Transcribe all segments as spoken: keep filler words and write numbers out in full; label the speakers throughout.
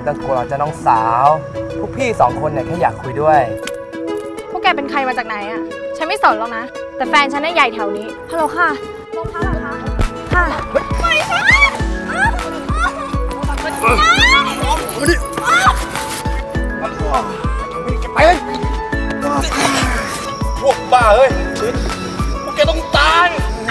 Speaker 1: ต้องกลัวเราจะน้องสาวพวกพี่สองคนเนี่ยแค่อยากคุยด้วย
Speaker 2: พวกแกเป็นใครมาจากไหนอ่ะฉันไม่สนหรอกนะแต่แฟนฉันน่ะใหญ่แถวนี้ฮัลโหลค่ะโรงพักเหรอคะค่ะไปค่ะ
Speaker 1: มาดิไปเลยพวกบ้าเฮ้ยพวกแกต้องตาย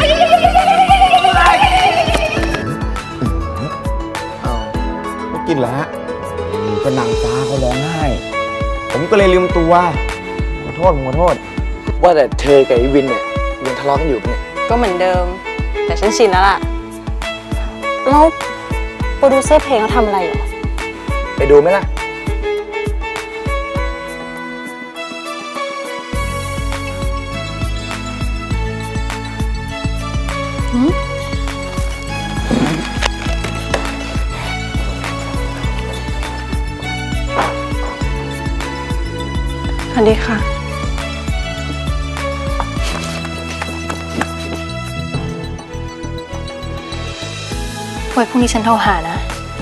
Speaker 1: ไม่กินเหรอฮะก็นางฟ้าเขาร้องไห้ผมก็เลยลืมตัวขอโทษผมขอโทษว่าแต่เธอกับไอ้วินเนี่ยยังทะเลาะกันอยู่เนี่ย
Speaker 3: ก็เหมือนเดิมแต่ฉันชินแล้วล่ะแล้วโปรดิวเซอร์เพลงเขาทำอะไรเหรอ
Speaker 1: ไปดูไหมล่ะ
Speaker 3: สวัสดีค่ะไว้พรุ่งนี้ฉันโทรหานะ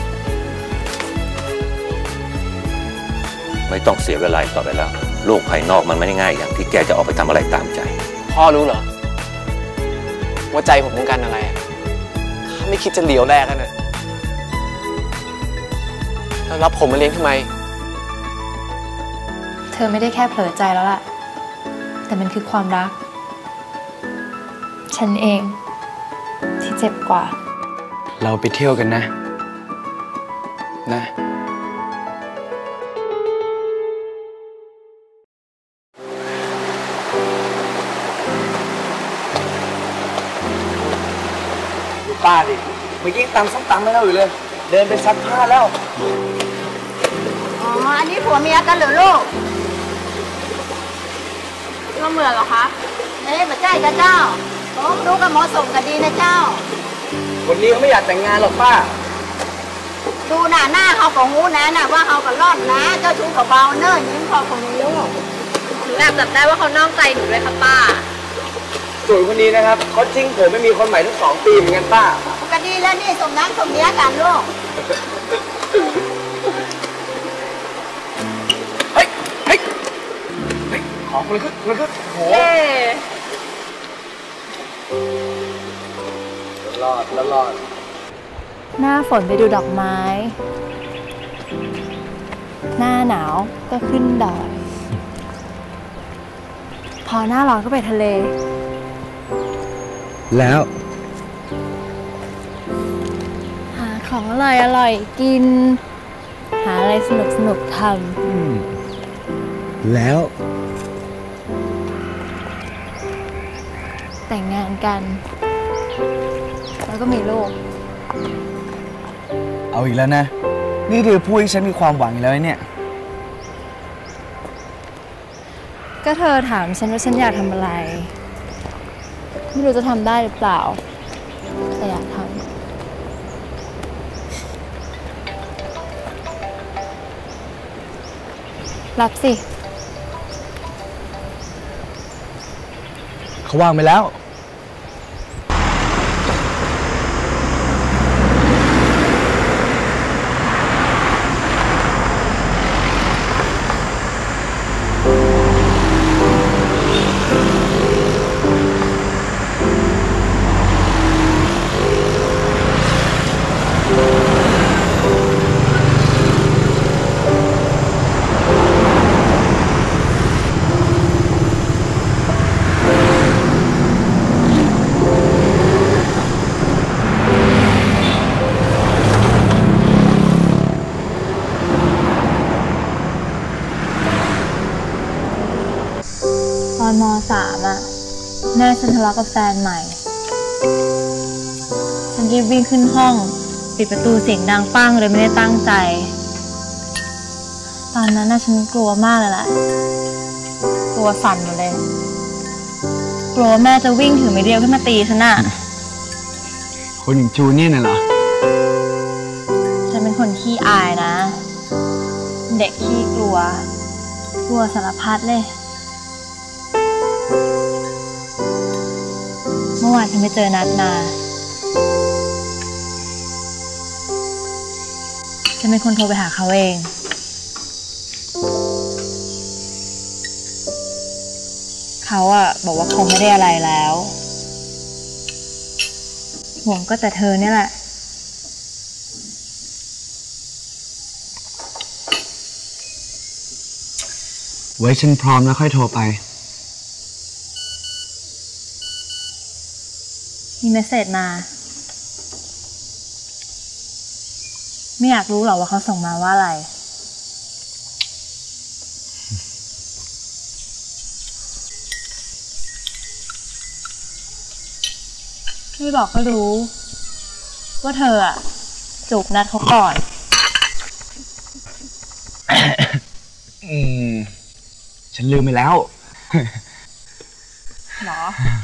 Speaker 4: ไม่ต้องเสียเวลาต่อไปแล้วโลกภายนอกมันไม่ได้ง่ายอย่างที่แกจะออกไปทำอะไรตามใจ
Speaker 5: พ่อรู้เหรอว่าใจผมต้องการอะไรถ้าไม่คิดจะเหลียวแลกันนะแล้วรับผมมาเลี้ยงทำไม
Speaker 3: เธอไม่ได้แค่เผลอใจแล้วล่ะแต่มันคือความรักฉันเองที่เจ็บกว่า
Speaker 5: เราไปเที่ยวกันนะนะ
Speaker 1: ดูป้าดิเมื่อกี้ตำส้มตำไม่เล่าอยู่เลยเดินไปซักผ้าแล้ว
Speaker 2: อ๋ออันนี้ผัวเมียกันเหรอลูกเราเหมือนเหรอคะเอ๊ะมาใจกันเจ้าผมรู้กับหมอส่งกันดีนะเจ้า
Speaker 1: คนนี้เขาไม่อยากแต่งงานหรอกป้า
Speaker 2: ดูหน้าหน้าเขาของหูนะน่ะว่าเขากับรอดนะเจ้าชู้กับเบาเนิ่นยิ้มพอของนี้ลูกหนูแอบจับได้ว่าเขานอกใจหนูด้วยค่ะป้า
Speaker 1: ส่วนคนนี้นะครับเขาทิ้งผมไม่มีคนใหม่ทั้งสองปีเหมือนกันป้า
Speaker 2: ก็ดีแล้วนี่สมน้ำสมเนื้อกันลูก
Speaker 1: เฮ้ยเฮ้ยเฮ้ยขอคนละครึ่งคนละครึ่งโอ้รอดแล้วรอด
Speaker 3: หน้าฝนไปดูดอกไม้หน้าหนาวก็ขึ้นดอยพอหน้าร้อนก็ไปทะเล
Speaker 1: แล้ว
Speaker 3: หาของอร่อยอร่อยกินหาอะไรสนุกสนุกท
Speaker 1: ำแล้ว
Speaker 3: แต่งงานกันแล้วก็มีลูก
Speaker 1: เอาอีกแล้วนะนี่เธอพูดให้ฉันมีความหวังอีกแล้วเนี่ย
Speaker 3: ก็เธอถามฉันว่าฉันอยากทำอะไรไม่รู้จะทำได้หรือเปล่าแต่อยากทำรับสิ
Speaker 1: เขาว่างไปแล้ว
Speaker 3: ตอนม.สาม อ่ะแม่ฉันทะเลาะกับแฟนใหม่ฉันรีบวิ่งขึ้นห้องปิดประตูเสียงดังปั้งเลยไม่ได้ตั้งใจตอนนั้นน่ะฉันกลัวมากเลยแหละกลัวสั่นหมดเลยกลัวแม่จะวิ่งถือไม้เรียวขึ้นมาตีฉันน่ะ
Speaker 1: คนอย่างจูนี่น่ะเหรอ
Speaker 3: ฉันเป็นคนขี้อายนะเด็กขี้กลัวกลัวสารพัดเลยเมื่อวานฉันไปเจอนัดมาฉันเป็นคนโทรไปหาเขาเองเขาอะบอกว่าคงไม่ได้อะไรแล้วห่วงก็แต่เธอเนี่ยแหละ
Speaker 1: ไว้ฉันพร้อมแล้วค่อยโทรไป
Speaker 3: มีเมสเสจมาไม่อยากรู้หรอว่าเขาส่งมาว่าอะไรไม่บอกก็รู้ว่าเธออะจูบนัดเขาก่อน
Speaker 1: อืมฉันลืมไปแล้ว
Speaker 3: หรอ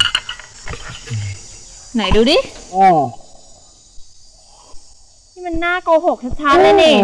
Speaker 3: ไหนดูดิ
Speaker 1: โอ้
Speaker 3: นี่มันน่าโกหกชัดๆเลยนี่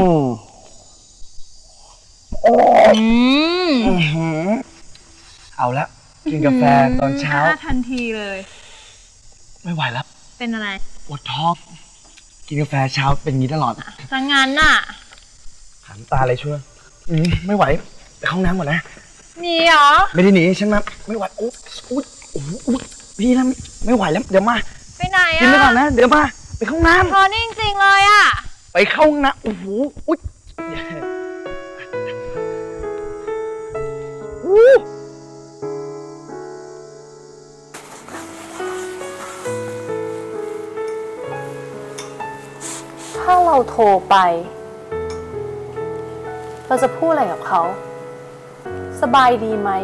Speaker 3: อืม
Speaker 1: เอาละกินกาแฟตอนเช้า
Speaker 3: ทันทีเลย
Speaker 1: ไม่ไหวแล้ว
Speaker 3: เป็นอะไร
Speaker 1: ปวดท้องกินกาแฟเช้าเป็นงี้ตลอด
Speaker 3: สังงานน่ะ
Speaker 1: หันตาเลยช่วยอืมไม่ไหวไปเข้าห้องน้ำก่อนนะ
Speaker 3: หนีเหรอ
Speaker 1: ไม่ได้หนีฉันมาไม่ไหวอุ๊ยอุ๊ยอุ๊ยพี่แล้วไม่ไหวแล้วเดี๋ยวมา
Speaker 3: ไปไหนอ่ะ
Speaker 1: กินไปก่อนนะเดี๋ยวมาไปเข้าห้องน้ำ
Speaker 3: พอนี่จริงๆเลยอ่ะ
Speaker 1: ไปเข้าห้องน้ำโอ้โหอุ๊ย
Speaker 3: ถ้าเราโทรไปเราจะพูดอะไรกับเขาสบายดีไหม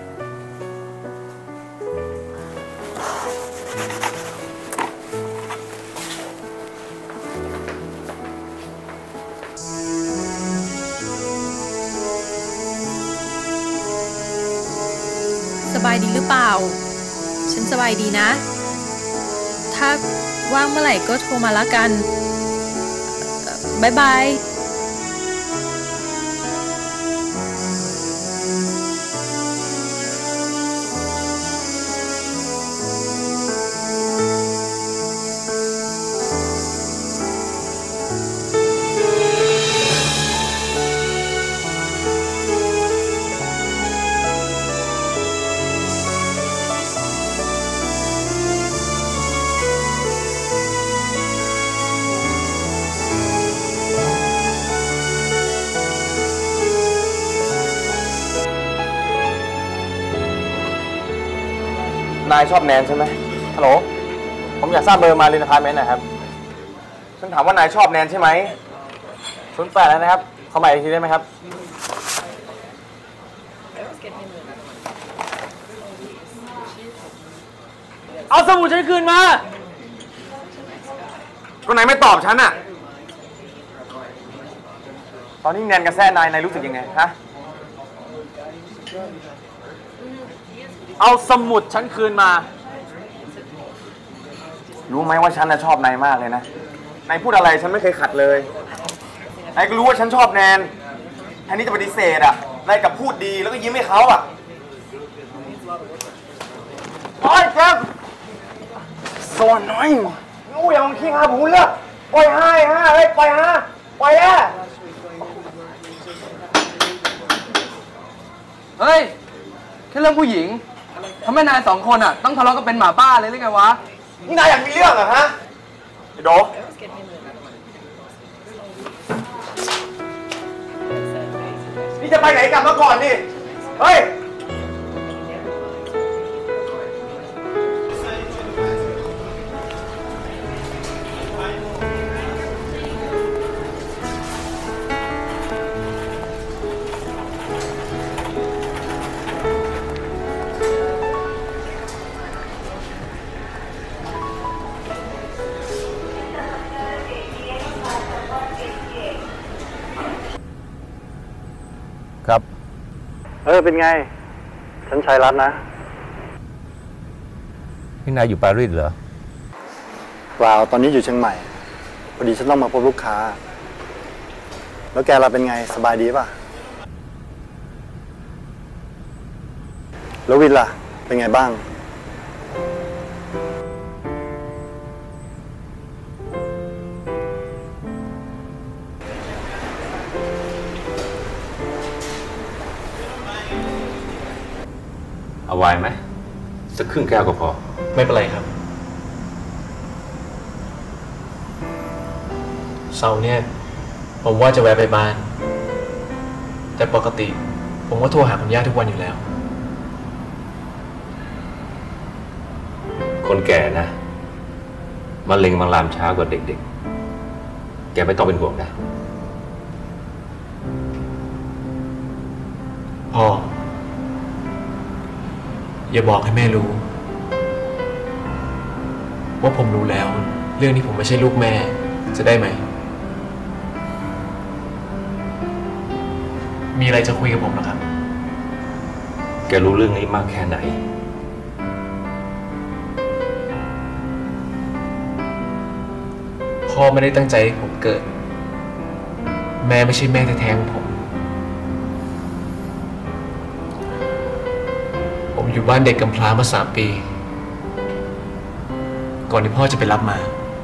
Speaker 6: สบายดีหรือเปล่าฉันสบายดีนะถ้าว่างเมื่อไหร่ก็โทรมาแล้วกันบ๊ายบาย
Speaker 1: นายชอบแนนใช่ไหมฮัลโหลผมอยากทราบเบอร์มาลินพาร์ทเมนต์นะครับฉันถามว่านายชอบแนนใช่ไหมศูนย์แปดแล้วนะครับเข้ามาอีกทีได้ไหมครับเอาสมุดฉันคืนมาก็นายไม่ตอบฉันอะตอนนี้แนนกับแซ่นายนายรู้สึกยังไงฮะเอาสมุดฉันคืนมารู้ไหมว่าฉันน่ะชอบนายมากเลยนะนายพูดอะไรฉันไม่เคยขัดเลยนายก็รู้ว่าฉันชอบแนนแทนที่จะปฏิเสธอ่ะนายกลับพูดดีแล้วก็ยิ้มให้เขาอ่ะโอ๊ยแกโซนน้อยงูอย่างขี้หาบุญเลยปล่อยให้ฮะเฮ้ยปล่อยฮะปล่อยอ่ะ
Speaker 5: เฮ้ยแค่เรื่องผู้หญิงทำไมนายสองคนอ่ะต้องทะเลาะกันเป็นหมาบ้าเลยหรือไงวะ
Speaker 1: นี่นายอยากมีเรื่องเหรอฮะไอ้โดนี่จะไปไหนกลับมาก่อนดิเฮ้ย
Speaker 7: ครับเออเป็นไงฉันชัยรัตน์นะ
Speaker 4: นี่นายอยู่ปารีสเหรอ
Speaker 7: เปล่าตอนนี้อยู่เชียงใหม่พอดีฉันต้องมาพบลูกค้าแล้วแกเราเป็นไงสบายดีป่ะแล้ววินล่ะเป็นไงบ้าง
Speaker 4: เอาไวน์ไหมสักครึ่งแก้วก็พอ
Speaker 5: ไม่เป็นไรครับเสาร์เนี่ยผมว่าจะแวะไปบ้านแต่ปกติผมก็โทรหาคุณย่าทุกวันอยู่แล้ว
Speaker 4: คนแก่นะมะเร็งมันลามช้ากว่าเด็กๆแกไม่ต้องเป็นห่วงนะ
Speaker 5: พ่ออย่าบอกให้แม่รู้ว่าผมรู้แล้วเรื่องนี้ผมไม่ใช่ลูกแม่จะได้ไหมมีอะไรจะคุยกับผมนะครับ
Speaker 4: แกรู้เรื่องนี้มากแค่ไหน
Speaker 5: พ่อไม่ได้ตั้งใจให้ผมเกิดแม่ไม่ใช่แม่แท้ๆของผมผมอยู่บ้านเด็กกำพร้ามาสามปีก่อนที่พ่อจะไปรับมา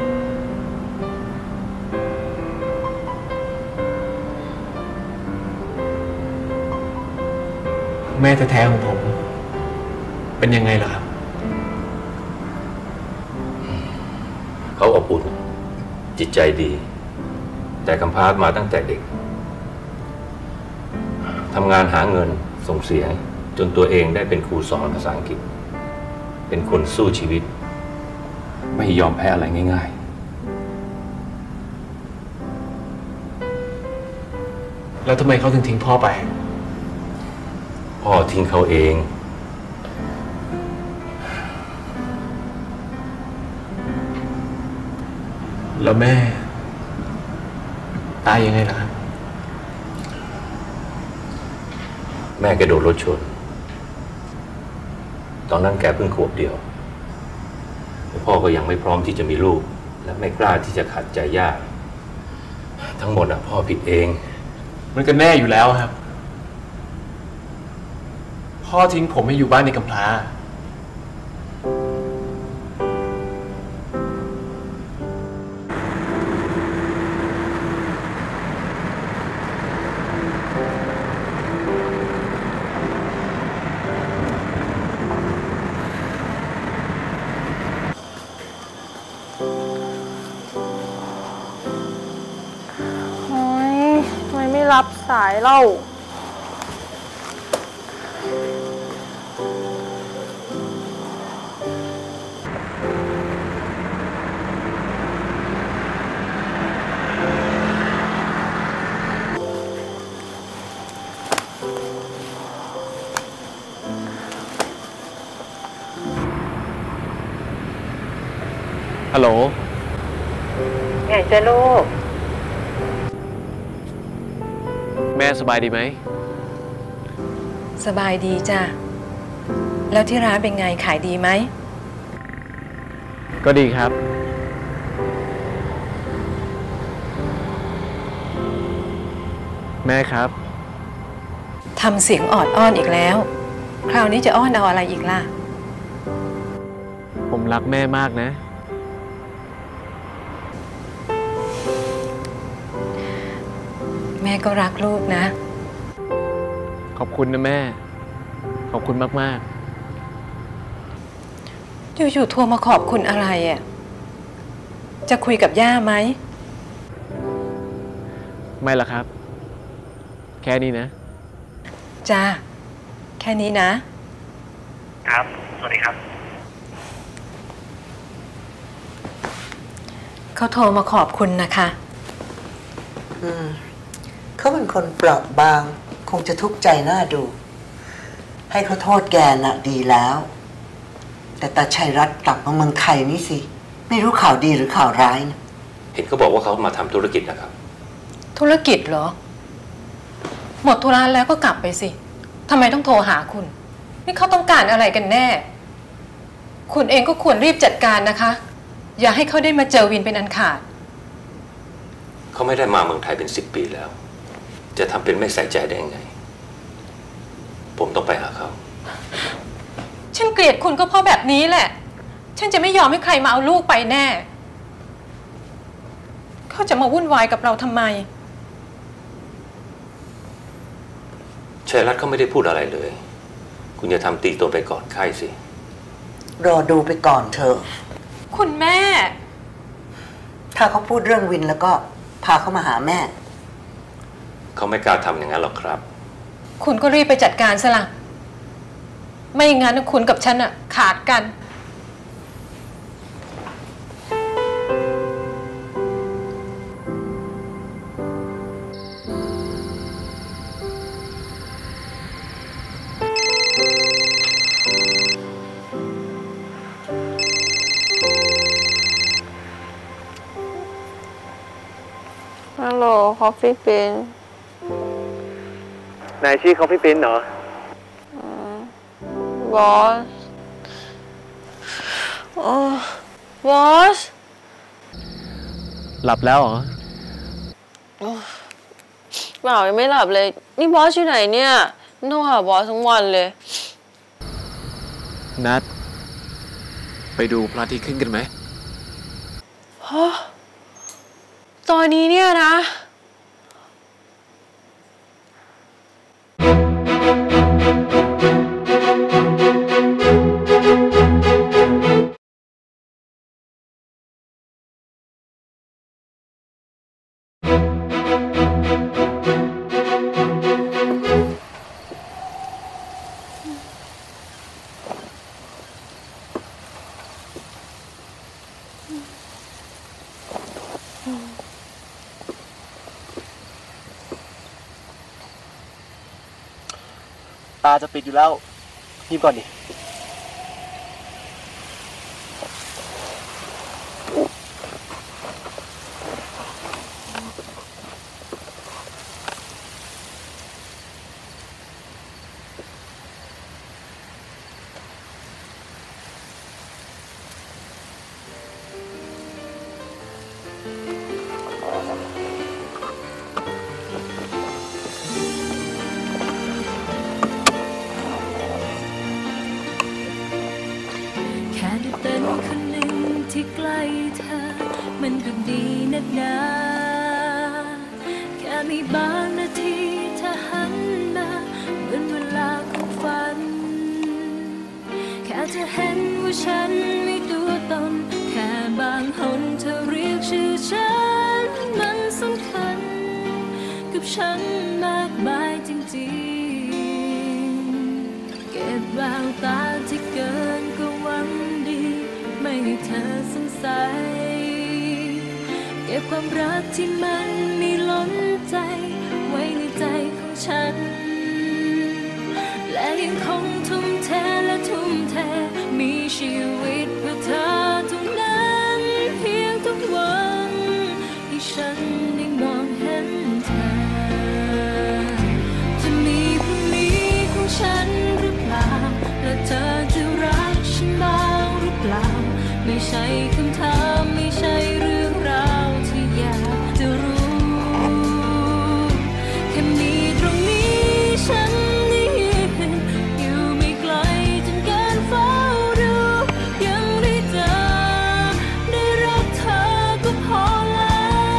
Speaker 5: แม่แท้ๆของผมเป็นยังไงล่ะครับ
Speaker 4: เขาอบอุ่นจิตใจดีแต่กำพร้ามาตั้งแต่เด็กทำงานหาเงินส่งเสียจนตัวเองได้เป็นครูสอนภาษาอังกฤษเป็นคนสู้ชีวิตไม่ยอมแพ้อะไรง่าย
Speaker 5: ๆแล้วทำไมเขาถึงทิ้งพ่อไป
Speaker 4: พ่อทิ้งเขาเอง
Speaker 5: แล้วแม่ตายยังไงล่ะครับ
Speaker 4: แม่แกโดนรถชนตอนนั้นแกเพิ่งขวบเดียวพ่อก็ยังไม่พร้อมที่จะมีลูกและไม่กล้าที่จะขัดใจย่าทั้งหมดอ่ะพ่อผิดเอง
Speaker 5: มันก็แน่อยู่แล้วครับพ่อทิ้งผมให้อยู่บ้านในกำพร้า
Speaker 3: รับสายเล่า
Speaker 5: ฮัลโหล
Speaker 2: ไงจ๊ะลูก
Speaker 5: แม่สบายดีไหม
Speaker 6: สบายดีจ้ะแล้วที่ร้านเป็นไงขายดีไหม
Speaker 5: ก็ดีครับแม่ครับ
Speaker 6: ทำเสียงออดอ้อนอีกแล้วคราวนี้จะอ้อนเอาอะไรอีกล่ะ
Speaker 5: ผมรักแม่มากนะ
Speaker 6: แม่ก็รักลูกนะ
Speaker 5: ขอบคุณนะแม่ขอบคุณมาก
Speaker 6: ๆอยู่ๆโทรมาขอบคุณอะไรอ่ะจะคุยกับย่าไหม
Speaker 5: ไม่ล่ะครับแค่นี้นะ
Speaker 6: จ้าแค่นี้นะครับ
Speaker 5: สวัสดีครับ
Speaker 6: เขาโทรมาขอบคุณนะคะ
Speaker 8: อืมเขาเป็นคนเปราะบางคงจะทุกข์ใจน่าดูให้เขาโทษแกน่ะดีแล้วแต่ตาชัยรัตน์กลับมาเมืองไทยนี่สิไม่รู้ข่าวดีหรือข่าวร้ายนะ
Speaker 4: เห็นเขาบอกว่าเขามาทำธุรกิจนะครับ
Speaker 6: ธุรกิจเหรอหมดธุระแล้วก็กลับไปสิทำไมต้องโทรหาคุณนี่เขาต้องการอะไรกันแน่คุณเองก็ควรรีบจัดการนะคะอย่าให้เขาได้มาเจอวินเป็นอันขาด
Speaker 4: เขาไม่ได้มาเมืองไทยเป็นสิบปีแล้วจะทำเป็นไม่ใส่ใจได้ยังไงผมต้องไปหาเขา
Speaker 6: ฉันเกลียดคุณก็เพราะแบบนี้แหละฉันจะไม่ยอมให้ใครมาเอาลูกไปแน่เขาจะมาวุ่นวายกับเราทำไม
Speaker 4: ชัยรัตน์เขาไม่ได้พูดอะไรเลยคุณจะทำตีตัวไปก่อนไข้สิ
Speaker 8: รอดูไปก่อนเถอะ
Speaker 6: คุณแม่
Speaker 8: ถ้าเขาพูดเรื่องวินแล้วก็พาเขามาหาแม่
Speaker 4: เขาไม่กล้าทำอย่างนั้นหรอกครับ
Speaker 6: คุณก็รีบไปจัดการซะละไม่งั้นคุณกับฉันอะขาดกัน
Speaker 9: ฮัลโหลคอฟฟี่ปิ้น
Speaker 5: นายชื่อคอฟฟี่ปิ้นเหรอ
Speaker 9: บอสโอ้บอส
Speaker 5: หลับแล้วเหรอ
Speaker 9: เปล่ายังไม่หลับเลยนี่บอสอยู่ไหนเนี่ยโทรหาบอสทั้งวันเลย
Speaker 5: นัดไปดูพระอาทิตย์ขึ้นกันไหม
Speaker 9: ฮะตอนนี้เนี่ยนะ
Speaker 5: ตาจะปิดอยู่แล้วรีบก่อนดิ
Speaker 10: ที่ใกล้เธอมันก็ดีนักหนาแค่มีบางนาทีเธอหันมาเหมือนเวลาของฝันแค่จะเห็นว่าฉันมีตัวตนแค่บางหนเธอเรียกชื่อฉันมันสำคัญกับฉันมากมายจริงๆเก็บแววตาที่เกินกว่าหวังดีไม่ให้เธอสงสัยเก็บความรักที่มันมีล้นใจไว้ในใจของฉันและยังคงทุ่มเทและทุ่มเทมีชีวิตเพื่อเธอเท่านั้นเพียงทุกวันที่ฉันได้มองเห็นเธอจะมีพรุ่งนี้ของฉันหรือเปล่าและเธอจะรักฉันบ้างหรือเปล่าไม่ใช่คำถามไม่ใช่เรื่องราวที่อยากจะรู้แค่มีตรงนี้ฉันได้ยืนอยู่ไม่ไกลจนเกินเฝ้าดูยังได้เจอได้รักเธอก็พอแล้ว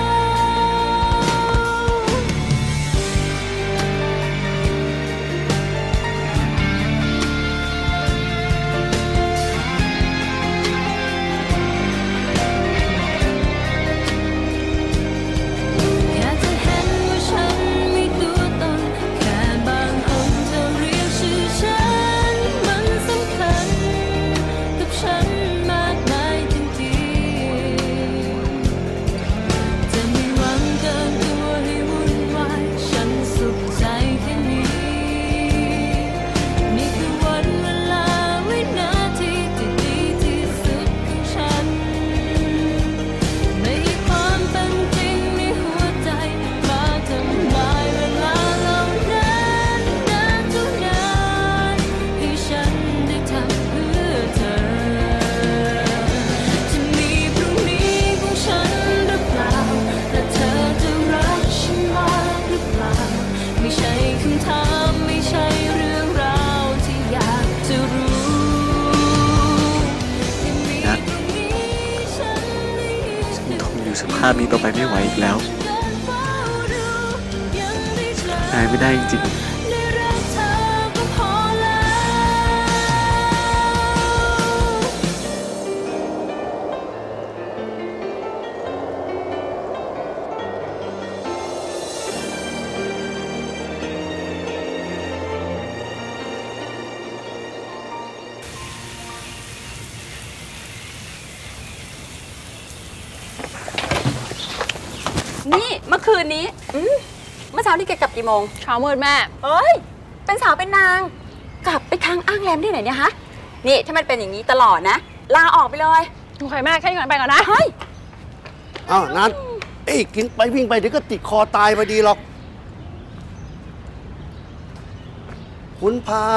Speaker 10: สภาพนี้ต่อไปไม่ไหวอีกแล้วนายไม่ได้จริงๆ
Speaker 2: นนี้อืมเมื่อเช้านี่แกกลับกี่โมง
Speaker 3: เช้ามืดแม่
Speaker 2: เอ้ยเป็นสาวเป็นนางกลับไปค้างอ้างแรมที่ไหนเนี่ยฮะนี่ถ้ามันเป็นอย่างนี้ตลอดนะลาออกไปเลย
Speaker 3: โอเคแม่แค่นี้ก่อนไปก่อนนะ
Speaker 2: เฮ้ย
Speaker 11: อ้าวนัดเอ้ยกินไปวิ่งไปเดี๋ยวก็ติดคอตายพอดีหรอกคุณพา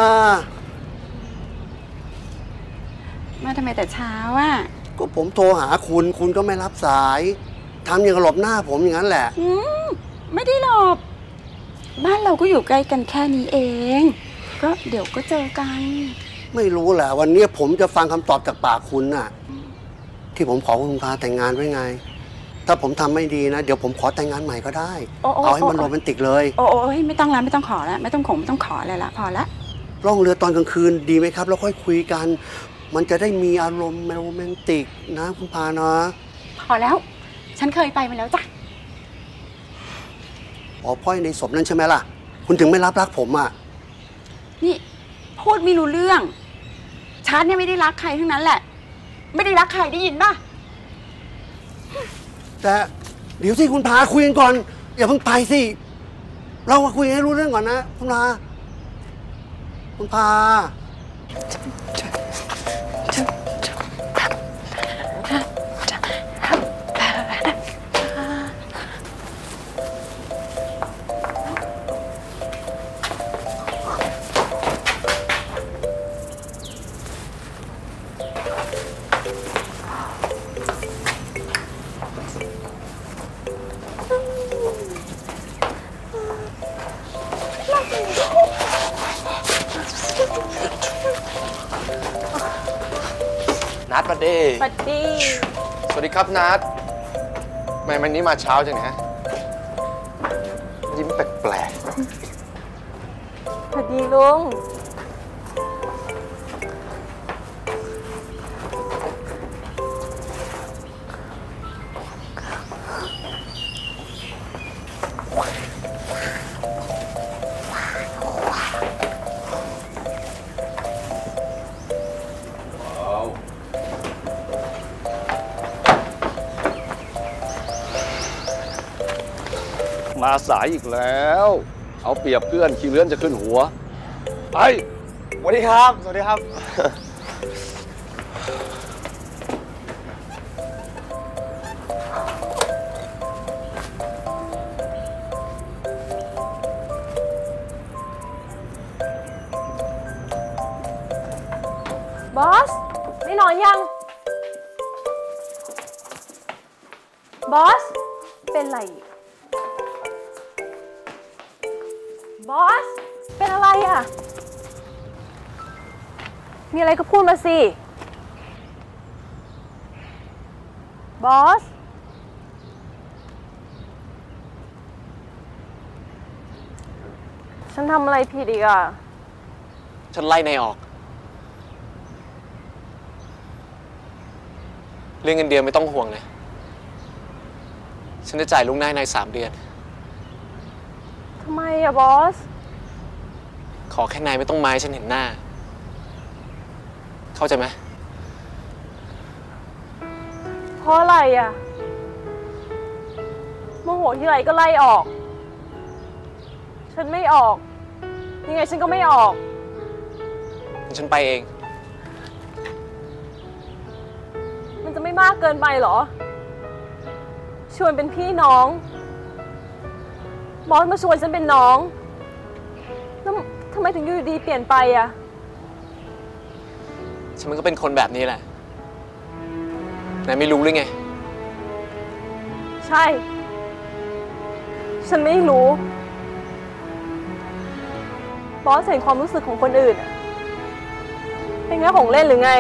Speaker 2: มาทำไมแต่เช้าอ่ะ
Speaker 11: ก็ผมโทรหาคุณคุณก็ไม่รับสายทำอย่างหลบหน้าผมอย่างนั้นแหละ
Speaker 2: อืมไม่ได้หลบบ้านเราก็อยู่ใกล้กันแค่นี้เอง ก็เดี๋ยวก็เจอกัน
Speaker 11: ไม่รู้แหละวันนี้ผมจะฟังคำตอบจากปากคุณน่ะที่ผมขอคุณพาแต่งงานไว้ไงถ้าผมทำไม่ดีนะเดี๋ยวผมขอแต่งงานใหม่ก็ได้เอาให้มันโรแมนติกเลย
Speaker 2: โอ้ยไม่ต้องแล้วไม่ต้องขอแล้วไม่ต้องขงไม่ต้องขออะไรละพอละ
Speaker 11: ล่องเรือตอนกลางคืนดีไหมครับแล้วค่อยคุยกันมันจะได้มีอารมณ์โรแมนติกนะคุณพานะ
Speaker 2: พอแล้วฉันเคยไปมาแล้วจ้ะ
Speaker 11: อ๋อพ่อยในศพนั่นใช่ไหมล่ะคุณถึงไม่รับรักผมอ่ะ
Speaker 2: นี่พูดไม่รู้เรื่องฉันเนี่ยไม่ได้รักใครทั้งนั้นแหละไม่ได้รักใครได้ยินป่ะ
Speaker 11: แต่เดี๋ยวสิคุณพาคุยกันก่อนอย่าเพิ่งไปสิเรามาคุยให้รู้เรื่องก่อนนะคุณพาคุณพา
Speaker 5: นัดมาดี
Speaker 2: ปัดดี
Speaker 5: สวัสดีครับนัดทำไมวันนี้มาเช้าจังนะยิ้มแปลก
Speaker 2: ๆสวัสดีลุง
Speaker 12: มาสายอีกแล้วเอาเปรียบเพื่อนขี้เลื่อนจะขึ้นหัวไป
Speaker 5: สวัสดีครับสวัสดีครับ
Speaker 3: บอสได้นอนยังบอสเป็นไรบอสเป็นอะไรอ่ะมีอะไรก็พูดมาสิบอสฉันทำอะไรผิดอีกอ่ะ
Speaker 5: ฉันไล่นายออกเรื่องเงินเดือนไม่ต้องห่วงเลยฉันจะจ่ายลุงนายในสามเดือน
Speaker 3: ทำไมอะบอส
Speaker 5: ขอแค่นายไม่ต้องไม้ฉันเห็นหน้าเข้าใจไหม
Speaker 3: เพราะอะไรอะโมโหที่ไรก็ไล่ออกฉันไม่ออกยังไงฉันก็ไม่ออก
Speaker 5: ฉันไปเอง
Speaker 3: มันจะไม่มากเกินไปเหรอชวนเป็นพี่น้องบอสมาชวนฉันเป็นน้องแล้วทำไมถึงอยู่ดีเปลี่ยนไปอะ
Speaker 5: ฉันมันก็เป็นคนแบบนี้แหละนายไม่รู้หรือไง
Speaker 3: ใช่ฉันไม่รู้บอสเห็นความรู้สึกของคนอื่นเป็นแค่ของเล่นหรือไง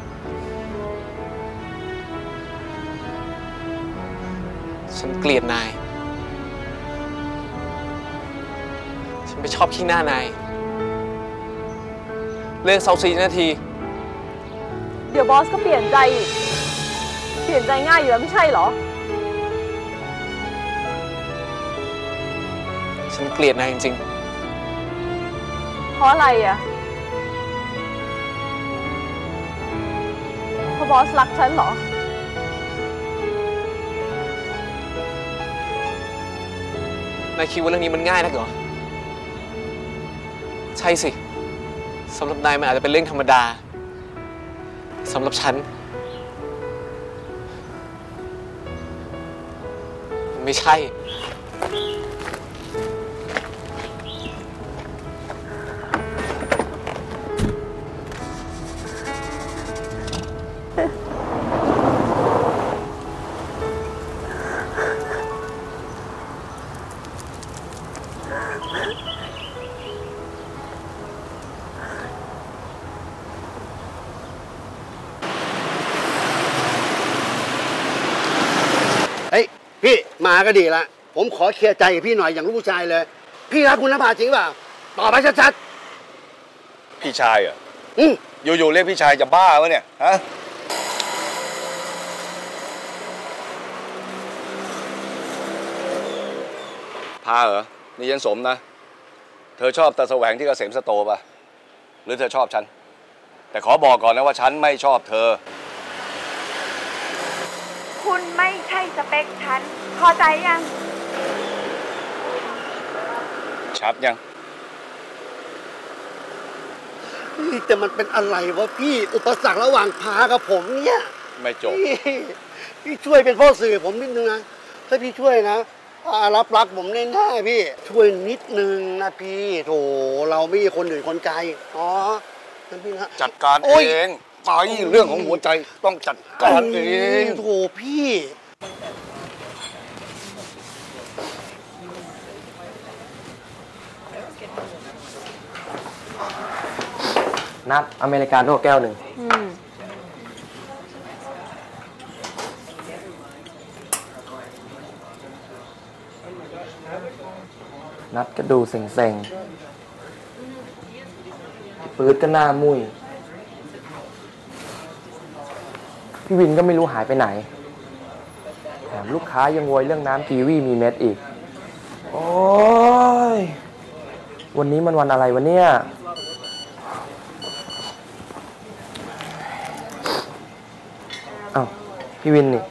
Speaker 5: ฉันเกลียดนายฉันไม่ชอบขี้หน้านายเรื่องเซาซีนาที
Speaker 3: เดี๋ยวบอสก็เปลี่ยนใจอีกเปลี่ยนใจง่ายอยู่แล้วไม่ใช่เหรอ
Speaker 5: ฉันเกลียดนายจริง
Speaker 3: ๆเพราะอะไรอ่ะเพราะบอสรักฉันเหรอ
Speaker 5: นายคิดว่าเรื่องนี้มันง่ายนักเหรอใช่สิสำหรับนายมันอาจจะเป็นเรื่องธรรมดาสำหรับฉันไม่ใช่
Speaker 11: เฮ้ยพี่มาก็ดีละผมขอเคลียร์ใจกับพี่หน่อยอย่างลูกผู้ชายเลยพี่รักคุณนภาจริงเปล่าตอบไปชัด
Speaker 12: พี่ชายเหรอ
Speaker 11: ๆอืม
Speaker 12: อยู่ๆเรียกพี่ชายจะบ้าวะเนี่ยฮะพาเหรอนี่ยันสมนะเธอชอบตาแสวงที่เกษมสโตป่ะหรือเธอชอบฉันแต่ขอบอกก่อนนะว่าฉันไม่ชอบเธอ
Speaker 13: คุณไม่ใช่สเปคฉันพอใจยัง
Speaker 12: ชัดยัง
Speaker 11: แต่มันเป็นอะไรวะพี่อุปสรรคระหว่างพากับผมเนี่ย
Speaker 12: ไม่จบ
Speaker 11: พี่พี่ช่วยเป็นพ่อสื่อผมนิดนึงนะถ้าพี่ช่วยนะรับรักผมแน่ๆพี่ช่วยนิดนึงนะพี่โถเราไม่ใช่คนอื่นคนไกลอ๋อนั่นพี่นะ
Speaker 12: จัดการเองไปเรื่องของหัวใจต้องจัดการเอง
Speaker 11: โถพี่
Speaker 1: นัดอเมริกาโน่แก้วหนึ่งนัดก็ดูเซ็งๆปื๊ดก็หน้ามุ้ยพี่วินก็ไม่รู้หายไปไหนแถมลูกค้ายังโวยเรื่องน้ำกีวีมีเม็ดอีกโอ้ยวันนี้มันวันอะไรวะเนี่ยอ้าวพี่วินนี่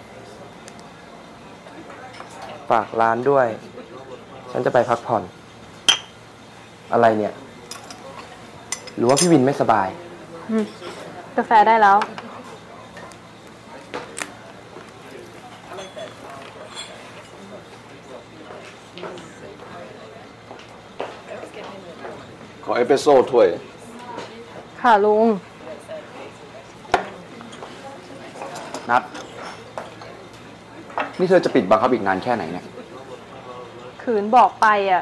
Speaker 1: ฝากร้านด้วยฉันจะไปพักผ่อนอะไรเนี่ยหรือว่าพี่วินไม่สบาย
Speaker 3: กาแฟได้แล้ว
Speaker 12: ขอเอสเปรสโซ่ถ้วย
Speaker 3: ค่ะลุง
Speaker 1: นัดนี่เธอจะปิดบังคับอีกนานแค่ไหนเนี่ย
Speaker 3: ขืนบอกไปอ่ะ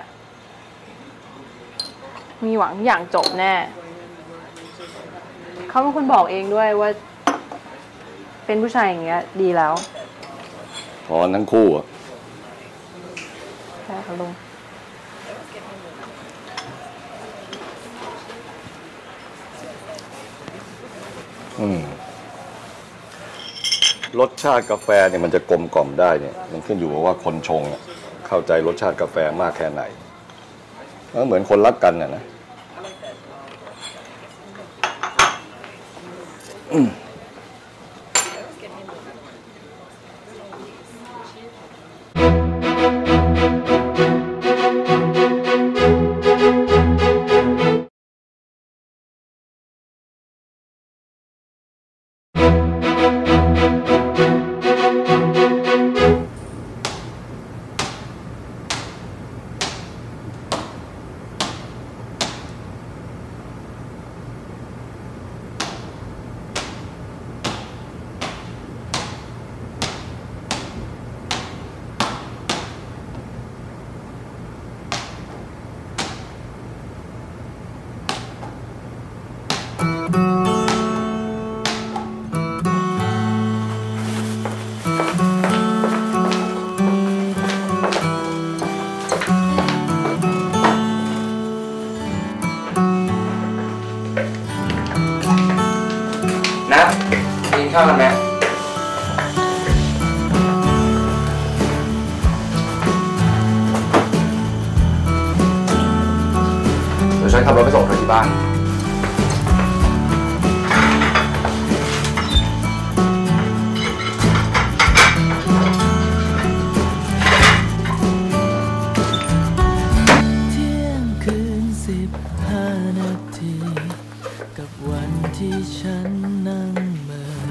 Speaker 3: มีหวังอย่างจบแน่เขาเป็นคนบอกเองด้วยว่าเป็นผู้ชายอย่างเงี้ยดีแล้ว
Speaker 12: พอทั้งคู่อ่ะ
Speaker 3: ใช่ค่ะลุง
Speaker 12: อืมรสชาติกาแฟเนี่ยมันจะกลมกล่อมได้เนี่ยมันขึ้นอยู่กับว่าคนชงเข้าใจรสชาติกาแฟมากแค่ไหนเหมือนคนรักกันน่ะนะอืม
Speaker 1: ข้าวกันไหมเดี๋ยวฉันขับรถไปส่งเธอที่บ้าน
Speaker 14: สิบห้านาทีกับวันที่ฉันนั่งเมื่อ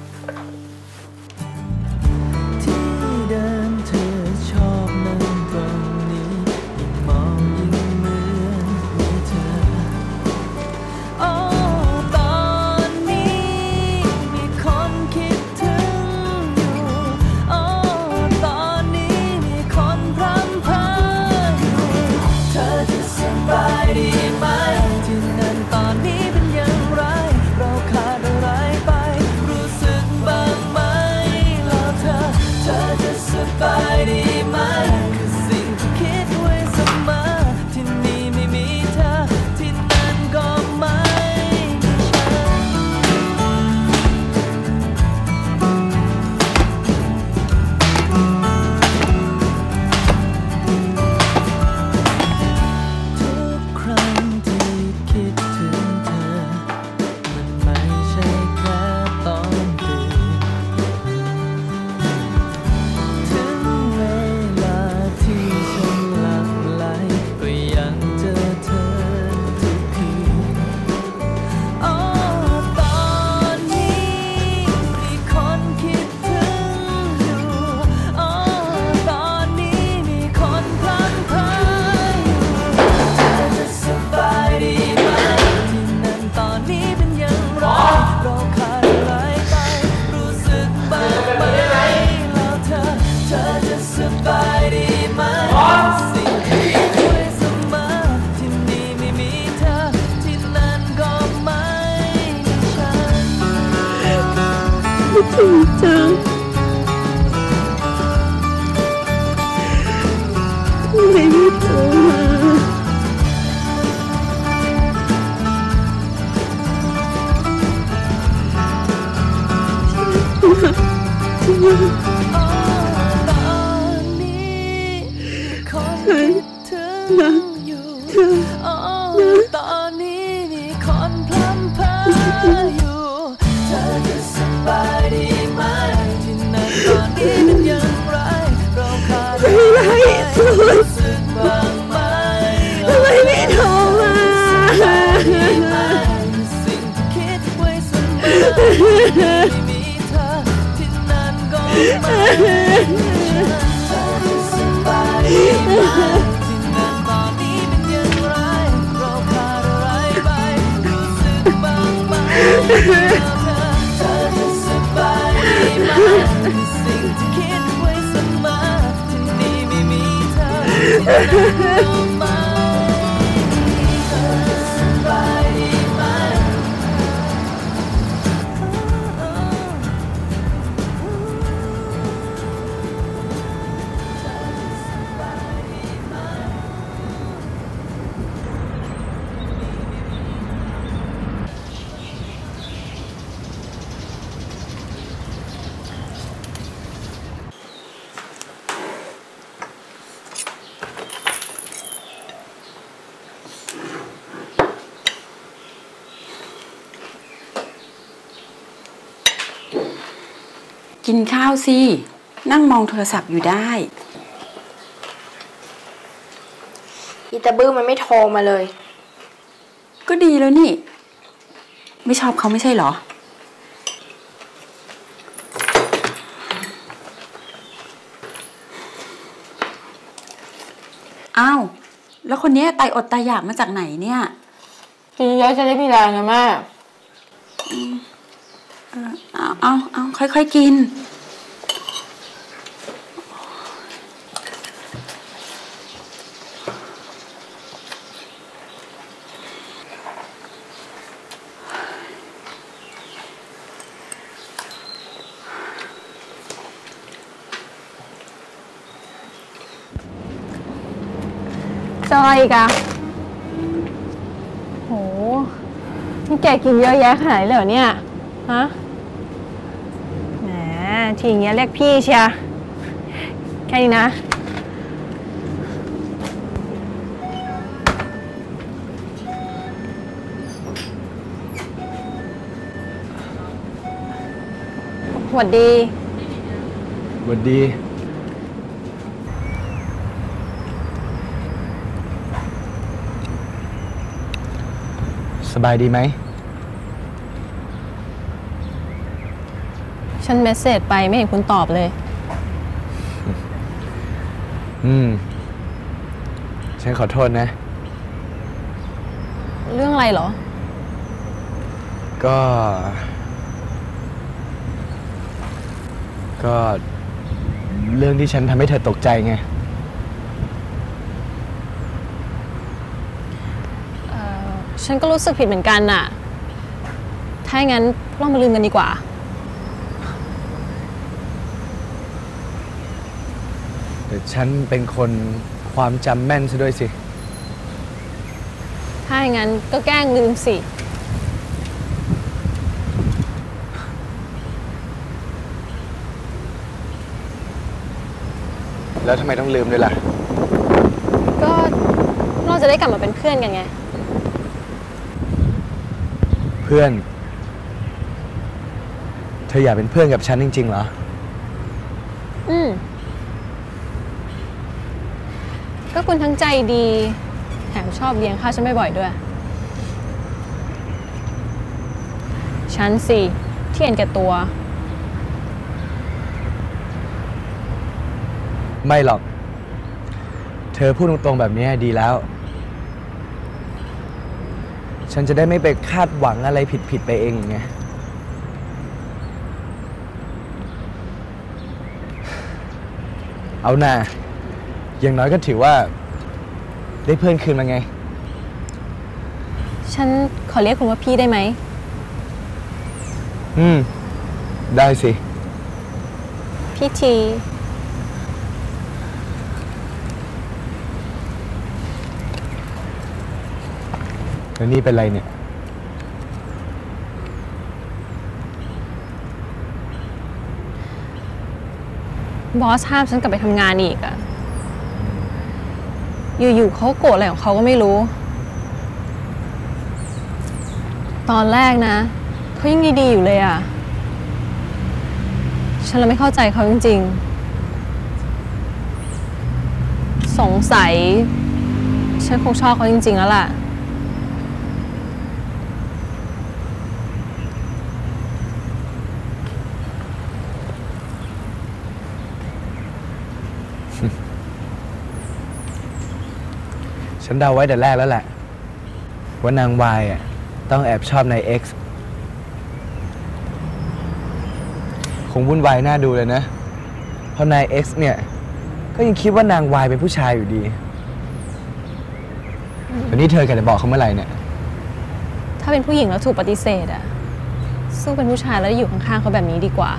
Speaker 14: ที่เดิมเธอชอบนั่งตรงนี้ยิ่งมองยิ่งเหมือนมีเธอโอ้ตอนนี้มีคนคิดถึงอยู่โอ้ตอนนี้มีคนพร่ำเพ้ออยู่เธอจะสบายดีไหมที่นั่นตอนนี้เป็นอย่างไรเราขาดอะไรไปรู้สึกบ้างไหมแล้วเธอเธอจะสบายดีไหมคือสิ่งที่คิดไว้เสมอที่นี่ไม่มีเธอที่นั่นก็ไม่มีฉันทุกครั้งที่คิดถึงเธอมันไม่ใช่แค่ตอนตื่นถึงเวลาที่ฉันหลับไหลก็ยังเจอเธอทุกคืนโอ้ตอนนี้มีคนคิดถึงอยู่โอ้ตอนนี้มีคนพร่ำเพ้ออยู่เธอจะสบายดีไหมที่นั่นตอนนี้เป็นอย่างไรเราขาดอะไรไปรู้สึกบ้างไหมแล้วเธอเธอจะสบายดีไหมสิ่งที่คิดไว้เสมอที่นี่ไม่มีเธอที่นั่นก็ไม่มีฉันคิดถึงจังไม่มีเธอมาตอนนี้คนคิดถึงอยู่โอ้ตอนนี้มีคนพร่ำเพ้ออยู่เธอจะสบายดีไหมที่นั่นตอนนี้เป็นอย่างไรเราขาดอะไรรู้สึกบ้างไหมทำไมไม่โทรมาสิ่งที่คิดไว้เสมอไม่มีเธอที่นั่นก็ไม่มีฉันเธอจะสบายดีไหมที่นั่นตอนนี้เป็นอย่างไรเราขาดอะไรไปรู้สึกบ้างไหมแล้วเธอเธอจะสบายดีไหมสิ่งที่คิดไว้เสมอที่นี่ไม่มีเธอที่นั่นก็ไม่มีเธอจะสบายดีไหม
Speaker 15: กินข้าวสิ นั่งมองโทรศัพท์อยู่ได้
Speaker 16: อีตาบื้อมันไม่โทรมาเลย
Speaker 15: ก็ดีแล้วนี่ ไม่ชอบเขาไม่ใช่เหรอ อ้าว แล้วคนนี้ตายอดตายอยากมาจากไหนเนี่ย
Speaker 9: กินเยอะจะได้มีแรงนะแม่
Speaker 15: เอาเอาเอาค่อยๆกิน
Speaker 3: จะอะไรอีกอะโห นี่แกกินเยอะแยะขนาดนี้เลยเหรอเนี่ย ฮะ แหม ทีอย่างเงี้ยเรียกพี่เชียร์แค่นี้นะ สวัสดี
Speaker 1: สวัสดี
Speaker 5: สบายดีไหม
Speaker 3: ฉันเมสเสจไปไม่เห็นคุณตอบเลย
Speaker 5: อืม ฉันขอโทษนะ
Speaker 3: เรื่องอะไรเหรอ
Speaker 5: ก็ ก็เรื่องที่ฉันทำให้เธอตกใจไง
Speaker 3: เอ่อ ฉันก็รู้สึกผิดเหมือนกันน่ะ ถ้าอย่างนั้นเรามาลืมกันดีกว่า
Speaker 5: แต่ฉันเป็นคนความจำแม่นซะด้วยสิ
Speaker 3: ถ้าอย่างนั้นก็แกล้งลืมสิ
Speaker 5: แล้วทำไมต้องลืมด้วยล่ะ
Speaker 3: ก็เราจะได้กลับมาเป็นเพื่อนกันไง
Speaker 5: เพื่อน เธออยากเป็นเพื่อนกับฉันจริงๆเหรอ
Speaker 3: อืม ก็คุณทั้งใจดีแถมชอบเลี้ยงข้าวฉันบ่อยๆด้วย ฉันสิที่เห็นแก่ตัว
Speaker 5: ไม่หรอก เธอพูดตรงๆแบบนี้ดีแล้ว ฉันจะได้ไม่ไปคาดหวังอะไรผิดๆไปเองไง เอาหน่าอย่างน้อยก็ถือว่าได้เพื่อนคืนมาไง
Speaker 3: ฉันขอเรียกคุณว่าพี่ได้ไหม
Speaker 5: อืม ได้สิ
Speaker 3: พี่ที
Speaker 5: แล้วนี่เป็นไรเนี่ย
Speaker 3: บอสห้ามฉันกลับไปทำงานอีกอะอยู่ๆเขาโกรธอะไรของเขาก็ไม่รู้ ตอนแรกนะเขายังดีๆอยู่เลยอะฉันเลยไม่เข้าใจเขาจริงๆ สงสัยฉันคงชอบเขาจริงๆแล้วล่ะ
Speaker 5: ฉันเดาไว้แต่แรกแล้วแหละ ว่านางวายอ่ะต้องแอบชอบนาย X คงวุ่นวายน่าดูเลยนะ เพราะนาย X เนี่ยก็ยังคิดว่านางวายเป็นผู้ชายอยู่ดีวันนี้เธอกะจะบอกเขาเมื่อไหร่เนี่ย
Speaker 3: ถ้าเป็นผู้หญิงแล้วถูกปฏิเสธอะสู้เป็นผู้ชายแล้วอยู่ข้างๆเขาแบบนี้ดีกว่า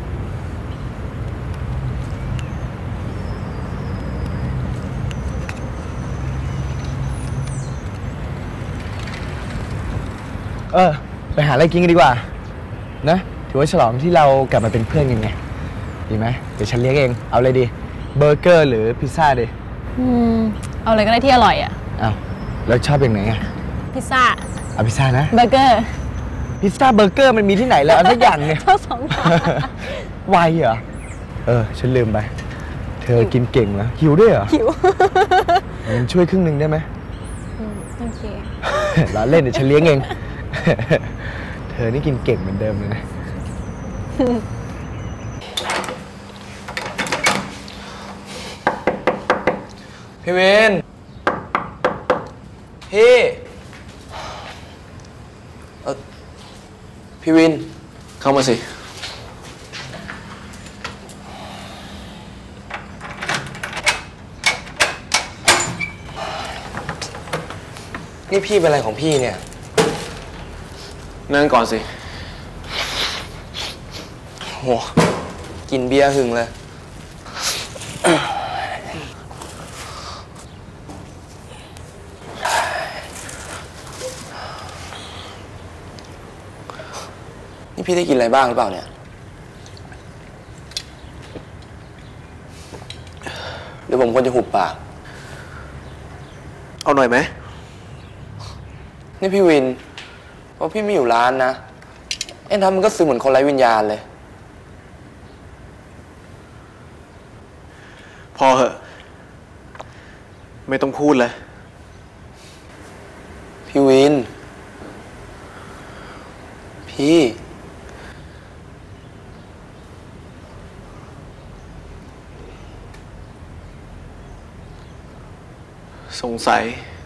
Speaker 5: เออ ไปหาอะไรกินกันดีกว่า นะ ถือว่าฉลองที่เรากลับมาเป็นเพื่อนกันไง ดีไหมเดี๋ยวฉันเลี้ยงเอง เอาเลยดี เบอร์เกอร์หรือพิซซ่าดี
Speaker 3: อืม เอาอะไรก็ได้ที่อร่อยอะ
Speaker 5: อ้าวแล้วชอบอย่างไหนอ่ะ
Speaker 3: พิซซ่า
Speaker 5: เอาพิซซ่านะ
Speaker 3: เบอร์เกอร์
Speaker 5: พิซซ่าเบอร์เกอร์มันมีที่ไหนแล้วเอาสักอย่างเนี่ย
Speaker 3: ชอบสองอย่าง
Speaker 5: วายเหรอ เออ ฉันลืมไป เธอกินเก่งเหรอหิวด้วยเหรอ
Speaker 3: หิว
Speaker 5: งั้นช่วยครึ่งหนึ่งได้ไหม
Speaker 3: อืมโอเค
Speaker 5: ล้อเล่นเดี๋ยวฉันเลี้ยงเอง เธอนี่กินเก่งเหมือนเดิมเลยนะ พี่เวนพี่เออพี่วิน เข้ามาสิ นี่พี่เป็นอะไรของพี่เนี่ย นั่งก่อนสิ โห กินเบียร์หึงเลย นี่พี่ได้กินอะไรบ้างหรือเปล่าเนี่ย หรือผมควรจะหุบปาก เอาหน่อยไหม นี่พี่วินเพราะพี่ไม่อยู่ร้านนะเอ็นทำมันก็ซึมเหมือนคนไร้วิญญาณเลย
Speaker 17: พอเหอะ ไม่ต้องพูดเลย
Speaker 5: พี่วินพี่สงสัย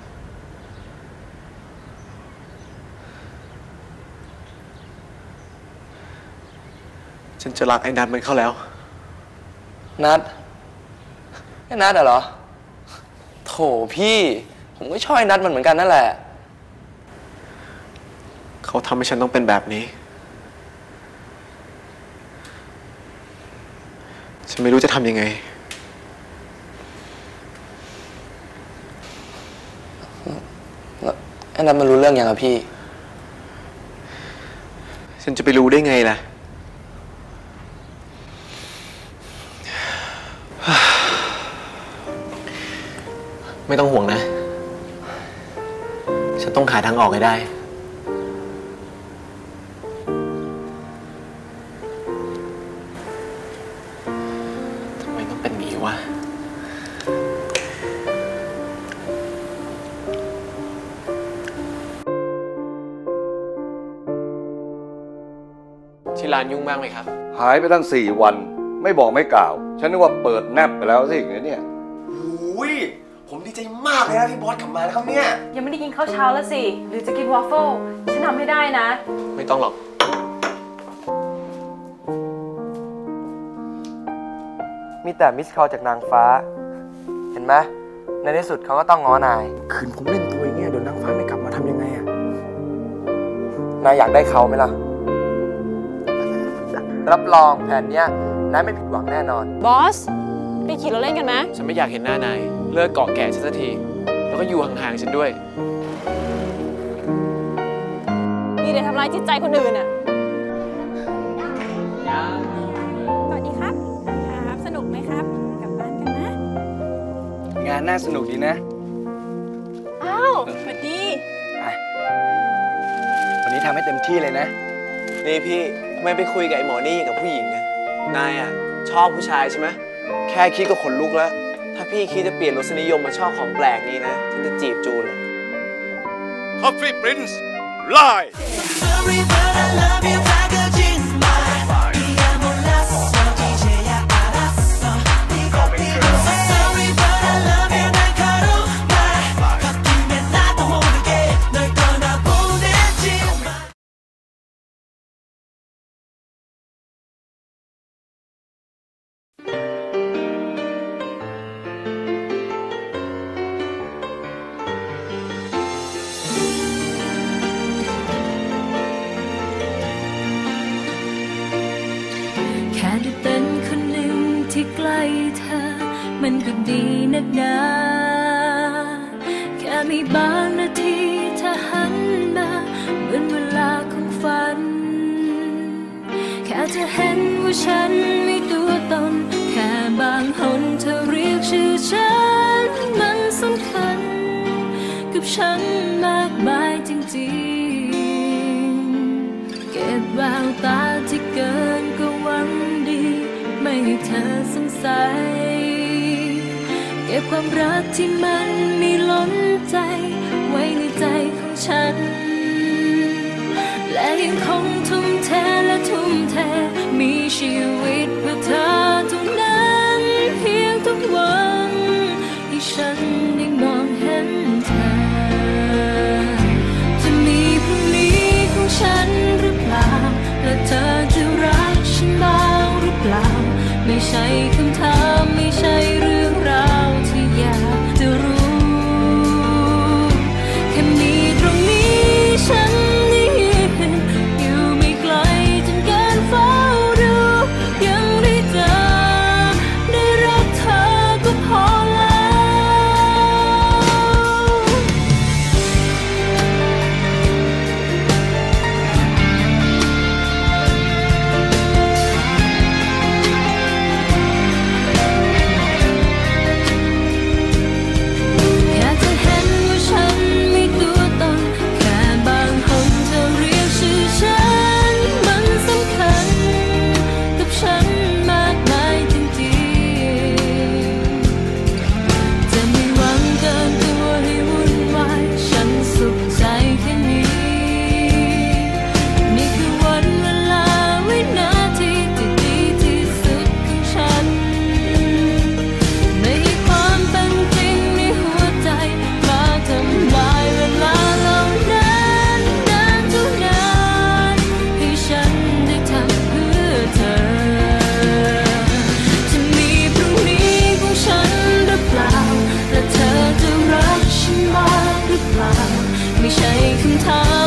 Speaker 5: ฉันจะรักไอ้นัทมันเข้าแล้วนัทไอ้นัทเหรอโถพี่ผมก็ชอบไอ้นัทมันเหมือนกันนั่นแหละเขาทำให้ฉันต้องเป็นแบบนี้ฉันไม่รู้จะทำยังไงไอ้นัทมันรู้เรื่องยังอะพี่ฉันจะไปรู้ได้ไงล่ะไม่ต้องห่วงนะฉันต้องหาทางออกให้ได้ทำไมต้องเป็นอย่างนี้วะที่ร้านยุ่งมากไหมครับ
Speaker 12: หายไปตั้งสี่วันไม่บอกไม่กล่าวฉันนึกว่าเปิดแนบไปแล้วสิอย่างนี้เนี่ย
Speaker 5: อุ้ยผมดีใจมากเลยนะที่บอสกลับมาแล้วครับเนี่ย
Speaker 3: ยังไม่ได้กินข้าวเช้าแล้วสิหรือจะกินวอฟเฟิลฉันทำให้ได้นะ
Speaker 5: ไม่ต้องหรอกมีแต่มิสคอลจากนางฟ้าเห็นไหมในที่สุดเขาก็ต้องง้อนายคืนผมเล่นตัวอย่างเงี้ยเดี๋ยวนางฟ้าไม่กลับมาทำยังไงอะนายอยากได้เขาไหมล่ะรับรองแผนเนี้ยนายไม่ผิดหวังแน่นอน
Speaker 3: บอสไปขี่รถเล่นกันไหม
Speaker 5: ฉันไม่อยากเห็นหน้านายเลิกเกาะแก่ฉันสักทีแล้วก็อยู่ห่างๆฉันด้วย
Speaker 3: นี่เดี๋ยวทำร้ายจิตใจคนอื่นอ่ะ
Speaker 17: สวัสดีครับครับสนุกไหมครับกลับบ้านกันนะ
Speaker 5: งานน่าสนุกดีนะ
Speaker 3: อ้าวสวัสดี
Speaker 5: วันนี้ทำให้เต็มที่เลยนะนี่พี่ทำไมไปคุยกับไอ้หมอนี่กับผู้หญิงอะนายอะชอบผู้ชายใช่ไหมแค่คิดก็ขนลุกแล้วถ้าพี่คิดจะเปลี่ยนรสนิยมมาชอบของแปลกนี้นะฉันจะจีบจูนเลย
Speaker 12: Coffee Prince Live
Speaker 10: ที่ใกล้เธอมันก็ดีนักหนาแค่มีบางนาทีเธอหันมาเหมือนเวลาของฝันแค่เธอเห็นว่าฉันมีตัวตนแค่บางหนเธอเรียกชื่อฉันมันสำคัญกับฉันมากมายจริงๆเก็บแววตาที่เกินก็หวังดีไม่ให้เธอสงสัยเก็บความรักที่มันมีล้นใจไว้ในใจของฉันและยังคงทุ่มเทและทุ่มเทมีชีวิตเพื่อเธอเท่านั้นเพียงทุกวันที่ฉันได้มองเห็นเธอจะมีพรุ่งนี้ของฉันหรือเปล่าและเธอจะรักฉันบ้างหรือเปล่าไม่ใช่คำถามไม่ใช่เรื่องราวที่อยากจะรู้ไม่ใช่คำถาม